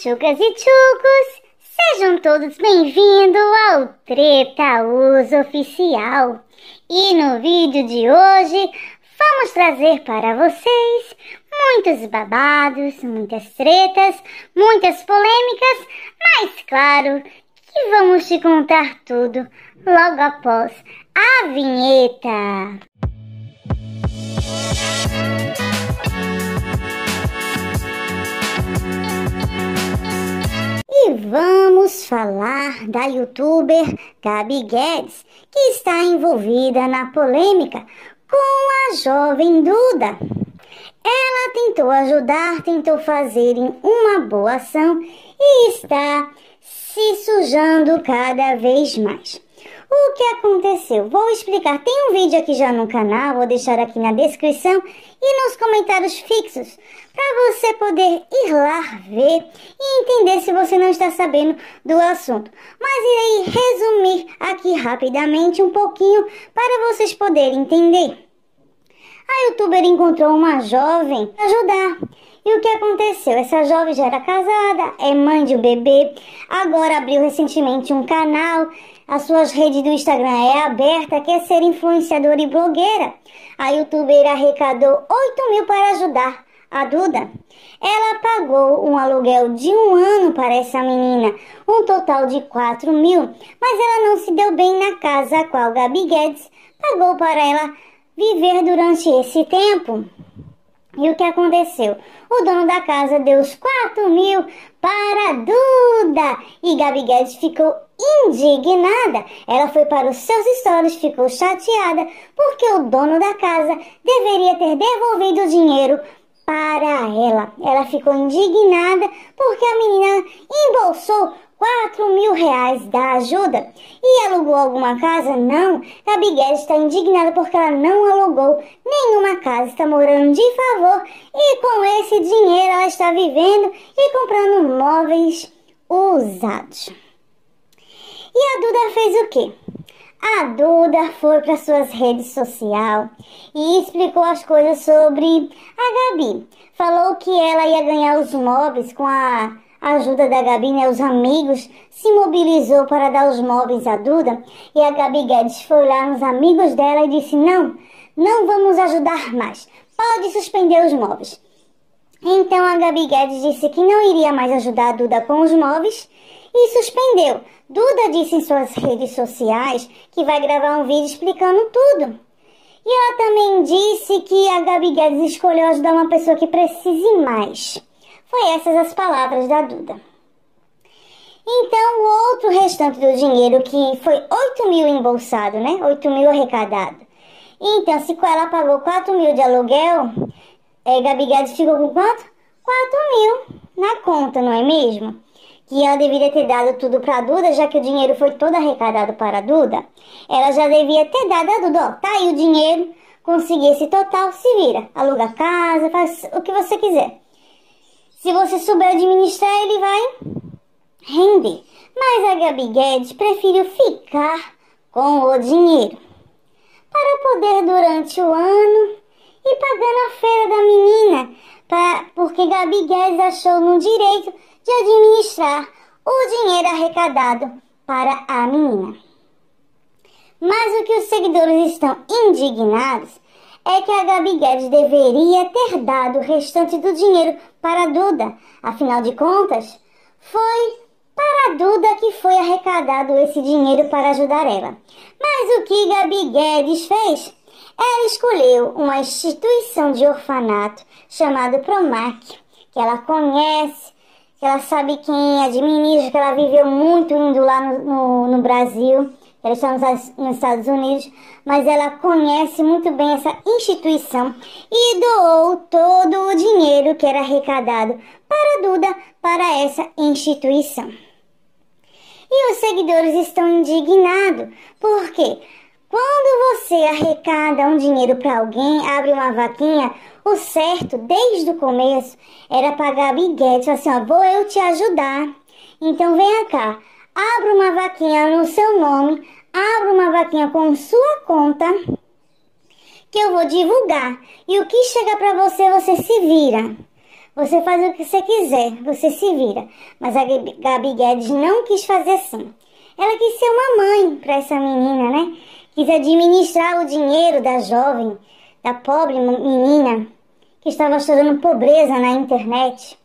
Chucas e chucos, sejam todos bem-vindos ao Treta Uso Oficial. E no vídeo de hoje, vamos trazer para vocês muitos babados, muitas tretas, muitas polêmicas, mas claro que vamos te contar tudo logo após a vinheta. E vamos falar da youtuber Gabi Guedes, que está envolvida na polêmica com a jovem Duda. Ela tentou ajudar, tentou fazer uma boa ação e está se sujando cada vez mais. O que aconteceu? Vou explicar. Tem um vídeo aqui já no canal, vou deixar aqui na descrição e nos comentários fixos para você poder ir lá ver e entender se você não está sabendo do assunto. Mas irei resumir aqui rapidamente um pouquinho para vocês poderem entender. A youtuber encontrou uma jovem para ajudar. E o que aconteceu? Essa jovem já era casada, é mãe de um bebê, agora abriu recentemente um canal, as suas redes do Instagram é aberta, quer ser influenciadora e blogueira. A youtuber arrecadou 8.000 para ajudar a Duda. Ela pagou um aluguel de 1 ano para essa menina, um total de 4.000, mas ela não se deu bem na casa a qual Gabi Guedes pagou para ela viver durante esse tempo. E o que aconteceu? O dono da casa deu os 4.000 para Duda e Gabi Guedes ficou indignada. Ela foi para os seus stories, ficou chateada porque o dono da casa deveria ter devolvido o dinheiro para ela. Ela ficou indignada porque a menina embolsou 4.000 reais da ajuda e alugou alguma casa? Não. Gabi Guedes está indignada porque ela não alugou nenhuma casa, está morando de favor e com esse dinheiro ela está vivendo e comprando móveis usados. E a Duda fez o quê? A Duda foi para suas redes sociais e explicou as coisas sobre a Gabi. Falou que ela ia ganhar os móveis com a ajuda da Gabi, né? Os amigos se mobilizou para dar os móveis à Duda e a Gabi Guedes foi lá nos amigos dela e disse: não vamos ajudar mais, pode suspender os móveis. Então a Gabi Guedes disse que não iria mais ajudar a Duda com os móveis e suspendeu. Duda disse em suas redes sociais que vai gravar um vídeo explicando tudo. E ela também disse que a Gabi Guedes escolheu ajudar uma pessoa que precise mais. Foi essas as palavras da Duda. Então, o outro restante do dinheiro, que foi 8.000 embolsado, né? 8.000 arrecadado. Então, se ela pagou 4.000 de aluguel, Gabi Guedes ficou com quanto? 4.000 na conta, não é mesmo? Que ela deveria ter dado tudo para a Duda, já que o dinheiro foi todo arrecadado para a Duda. Ela já devia ter dado a Duda, ó, tá aí o dinheiro, consegui esse total, se vira. Aluga casa, faz o que você quiser. Se você souber administrar, ele vai render. Mas a Gabi Guedes preferiu ficar com o dinheiro para poder durante o ano ir pagando a feira da menina, porque Gabi Guedes achou no direito de administrar o dinheiro arrecadado para a menina. Mas o que os seguidores estão indignados é que a Gabi Guedes deveria ter dado o restante do dinheiro para a Duda. Afinal de contas, foi para a Duda que foi arrecadado esse dinheiro para ajudar ela. Mas o que Gabi Guedes fez? Ela escolheu uma instituição de orfanato chamada Promac, que ela conhece, que ela sabe quem administra, que ela viveu muito indo lá no Brasil. Ela está nos Estados Unidos, mas ela conhece muito bem essa instituição e doou todo o dinheiro que era arrecadado para a Duda para essa instituição. E os seguidores estão indignados, porque quando você arrecada um dinheiro para alguém, abre uma vaquinha, o certo, desde o começo, era pagar a Gabi Guedes, assim, ó, vou eu te ajudar. Então venha cá, abra uma vaquinha no seu nome, abra uma vaquinha com sua conta, que eu vou divulgar. E o que chegar para você, você se vira. Você faz o que você quiser, você se vira. Mas a Gabi Guedes não quis fazer assim. Ela quis ser uma mãe para essa menina, né? Quis administrar o dinheiro da jovem, da pobre menina que estava chorando pobreza na internet.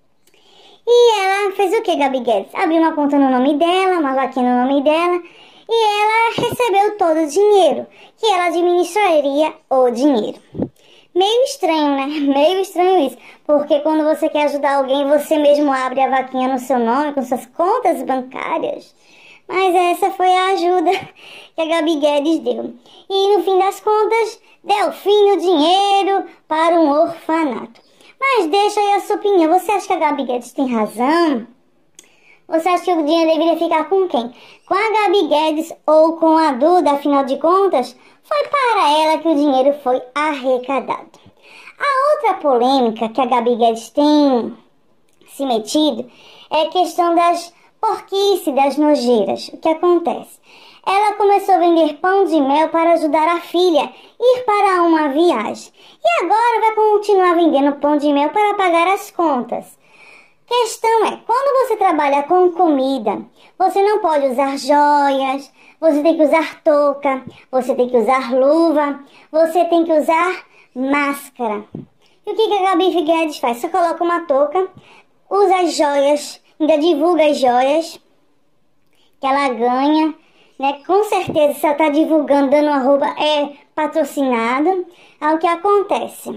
E ela fez o que, Gabi Guedes? Abriu uma conta no nome dela, uma vaquinha no nome dela, e ela recebeu todo o dinheiro, que ela administraria o dinheiro. Meio estranho, né? Meio estranho isso, porque quando você quer ajudar alguém, você mesmo abre a vaquinha no seu nome, com suas contas bancárias. Mas essa foi a ajuda que a Gabi Guedes deu. E no fim das contas, deu fim no dinheiro para um orfanato. Mas deixa aí a sua opinião. Você acha que a Gabi Guedes tem razão? Você acha que o dinheiro deveria ficar com quem? Com a Gabi Guedes ou com a Duda? Afinal de contas, foi para ela que o dinheiro foi arrecadado. A outra polêmica que a Gabi Guedes tem se metido é a questão das porquices, das nojeiras. O que acontece? Ela começou a vender pão de mel para ajudar a filha a ir para uma viagem. E agora vai continuar vendendo pão de mel para pagar as contas. Questão é, quando você trabalha com comida, você não pode usar joias, você tem que usar touca, você tem que usar luva, você tem que usar máscara. E o que a Gabi Guedes faz? Você coloca uma touca, usa as joias, ainda divulga as joias que ela ganha, né? Com certeza, se ela está divulgando, dando arroba, é patrocinado. Aí o que acontece?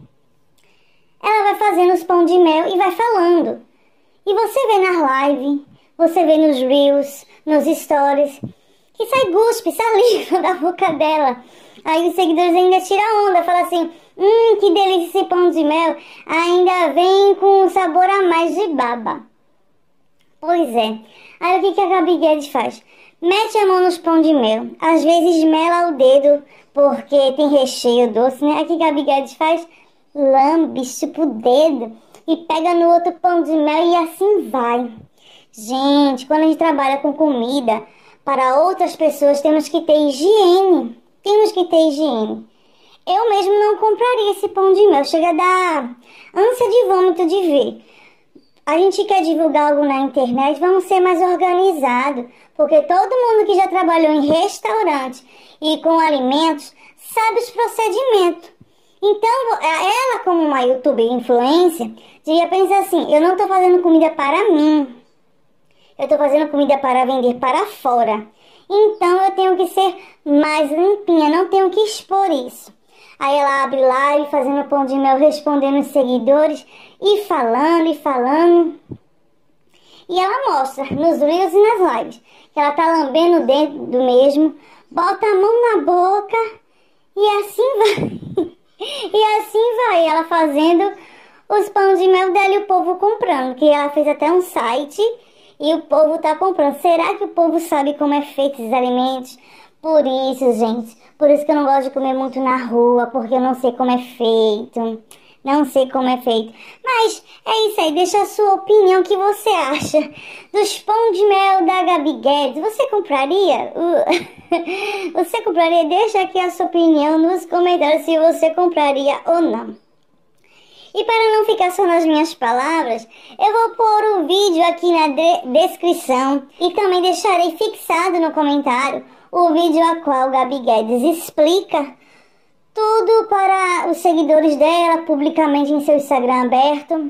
Ela vai fazendo os pão de mel e vai falando. E você vê nas lives, você vê nos reels, nos stories, que sai guspe, saliva da boca dela. Aí os seguidores ainda tiram onda, falam assim, que delícia esse pão de mel. Ainda vem com um sabor a mais de baba. Pois é. Aí o que a Gabi Guedes faz? Mete a mão nos pão de mel. Às vezes mela o dedo, porque tem recheio doce, né? Aí o que a Gabi Guedes faz? Lambe, chupa o dedo e pega no outro pão de mel e assim vai. Gente, quando a gente trabalha com comida para outras pessoas, temos que ter higiene. Temos que ter higiene. Eu mesmo não compraria esse pão de mel. Chega a dar ânsia de vômito de ver. A gente quer divulgar algo na internet, vamos ser mais organizados. Porque todo mundo que já trabalhou em restaurante e com alimentos sabe os procedimentos. Então, ela como uma youtuber influencer, devia pensar assim, eu não estou fazendo comida para mim. Eu estou fazendo comida para vender para fora. Então, eu tenho que ser mais limpinha, não tenho que expor isso. Aí ela abre live, fazendo pão de mel, respondendo os seguidores, e falando, e falando. E ela mostra nos reels e nas lives, que ela tá lambendo o dedo mesmo, bota a mão na boca, e assim vai. E assim vai, ela fazendo os pão de mel dela e o povo comprando. Que ela fez até um site e o povo tá comprando. Será que o povo sabe como é feito esses alimentos? Por isso, gente, por isso que eu não gosto de comer muito na rua, porque eu não sei como é feito. Não sei como é feito. Mas é isso aí, deixa a sua opinião, o que você acha dos pão de mel da Gabi Guedes. Você compraria? Você compraria? Deixa aqui a sua opinião nos comentários se você compraria ou não. E para não ficar só nas minhas palavras, eu vou pôr o vídeo aqui na descrição e também deixarei fixado no comentário o vídeo a qual Gabi Guedes explica tudo para os seguidores dela, publicamente em seu Instagram aberto.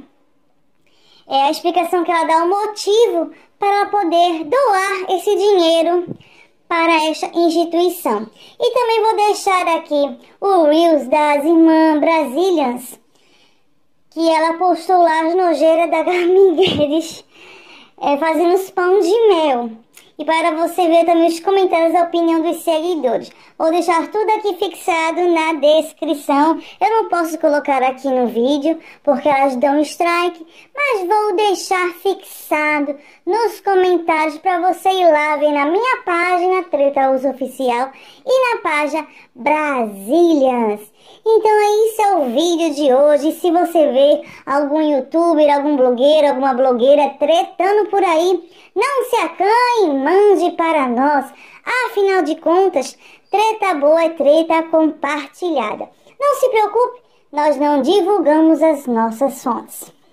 É a explicação que ela dá, o motivo para ela poder doar esse dinheiro para esta instituição. E também vou deixar aqui o Reels das irmãs Brazilians, que ela postou lá as nojeiras da Gabi Guedes, fazendo os pão de mel. E para você ver também os comentários, a opinião dos seguidores. Vou deixar tudo aqui fixado na descrição. Eu não posso colocar aqui no vídeo, porque elas dão strike. Mas vou deixar fixado nos comentários para você ir lá ver na minha página Treta Uso Oficial e na página Brasilians. Então esse é o vídeo de hoje. Se você vê algum youtuber, algum blogueiro, alguma blogueira tretando por aí, não se acanhe, mande para nós. Afinal de contas, treta boa é treta compartilhada. Não se preocupe, nós não divulgamos as nossas fontes.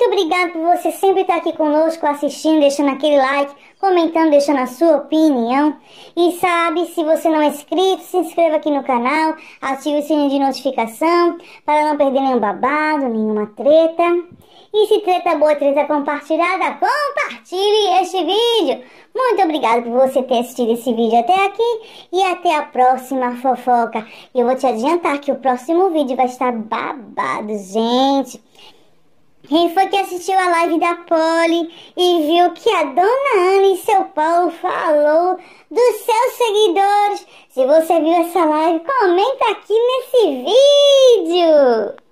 Muito obrigada por você sempre estar aqui conosco, assistindo, deixando aquele like, comentando, deixando a sua opinião. E sabe, se você não é inscrito, se inscreva aqui no canal, ative o sininho de notificação para não perder nenhum babado, nenhuma treta. E se treta boa, treta compartilhada, compartilhe este vídeo. Muito obrigada por você ter assistido esse vídeo até aqui e até a próxima fofoca. E eu vou te adiantar que o próximo vídeo vai estar babado, gente. Quem foi que assistiu a live da Polly e viu que a Dona Ana e seu Paulo falou dos seus seguidores? Se você viu essa live, comenta aqui nesse vídeo.